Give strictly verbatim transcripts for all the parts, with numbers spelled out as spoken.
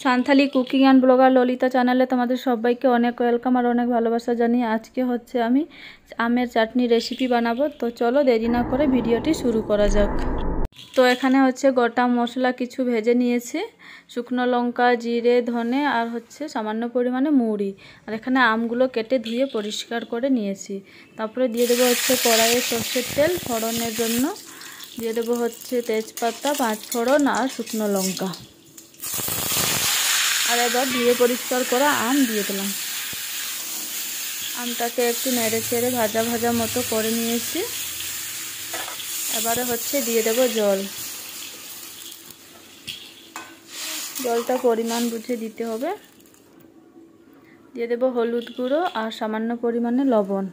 Santhali cooking and blogger Lalita চ্যানেলে তোমাদের সবাইকে অনেক ওয়েলকাম আর অনেক ভালোবাসা জানিয়ে আজকে হচ্ছে আমি আমের চাটনি রেসিপি বানাবো। তো চলো দেরি না করে ভিডিওটি শুরু করা যাক। তো এখানে হচ্ছে গোটা মশলা কিছু ভেজে নিয়েছি, শুকনো লঙ্কা, জিরে, ধনে আর হচ্ছে সামান্য পরিমাণে মুড়ি। আর এখানে আমগুলো কেটে ধুয়ে পরিষ্কার করে নিয়েছি। তারপরে দিয়ে দেবো হচ্ছে কড়াইয়ে সর্ষের তেল ফোড়নের জন্য, দিয়ে দেবো হচ্ছে তেজপাতা, পাঁচ ফোড়ন আর শুকনো লঙ্কা। আর এবার ধুয়ে পরিষ্কার করা আম দিয়ে দিলাম। আমটাকে একটু নেড়ে চেড়ে ভাজা ভাজা মতো করে নিয়েছি। এবারে হচ্ছে দিয়ে দেব জল। জলটা পরিমাণ বুঝে দিতে হবে। দিয়ে দেব হলুদ গুঁড়ো আর সামান্য পরিমাণে লবণ।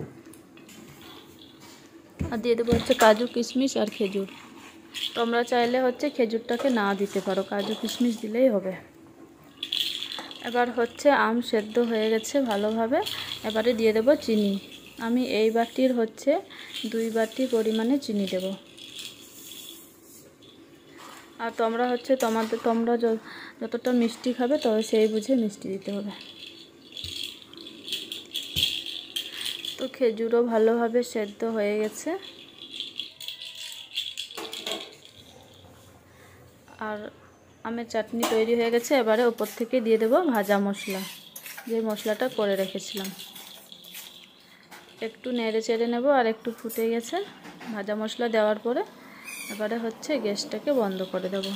আর দিয়ে দেবো হচ্ছে কাজু কিশমিশ আর খেজুর। তোমরা চাইলে হচ্ছে খেজুরটাকে না দিতে পারো, কাজু কিশমিশ দিলেই হবে। এবার হচ্ছে আম সেদ্ধ হয়ে গেছে ভালোভাবে। এবারে দিয়ে দেব চিনি। আমি এই বাটির হচ্ছে দুই বাটি পরিমাণে চিনি দেব। আর তোমরা হচ্ছে তোমাদের তোমরা যতটা মিষ্টি খাবে তো সেই বুঝে মিষ্টি দিতে হবে। তো খেজুরও ভালোভাবে সেদ্ধ হয়ে গেছে। আর আমের চাটনি তৈরি হয়ে গেছে। এবারে উপর থেকে দিয়ে দেব ভাজা মশলা, যে মশলাটা করে রেখেছিলাম। একটু নেড়ে চেড়ে নেব। আর একটু ফুটে গেছে ভাজা মশলা দেওয়ার পরে। এবারে হচ্ছে গ্যাসটাকে বন্ধ করে দেব।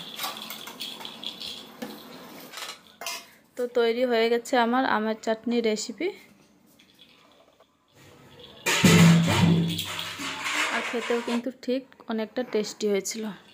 তো তৈরি হয়ে গেছে আমার আমের চাটনি রেসিপি। আর খেতেও কিন্তু ঠিক অনেকটা টেস্টি হয়েছিল।